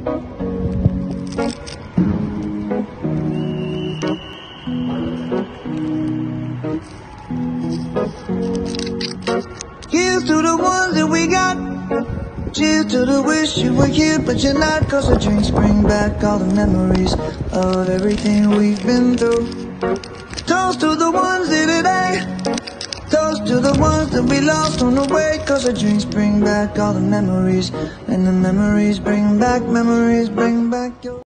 Here's to the ones that we got. Cheers to the wish you were here but you're not. Cause the drinks bring back all the memories of everything we've been through. Toast to the ones here today. Toast to the ones that we lost on the way. Cause the drinks bring back all the memories. And the memories bring back your